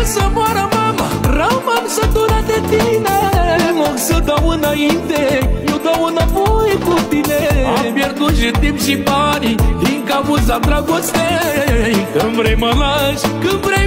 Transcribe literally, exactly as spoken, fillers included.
să moară mama, rău m-am săturat de tine. În loc să dau înainte, eu dau înapoi cu tine. Am pierdut și timp și bani din cauza dragostei. Când vrei mă lași, când vrei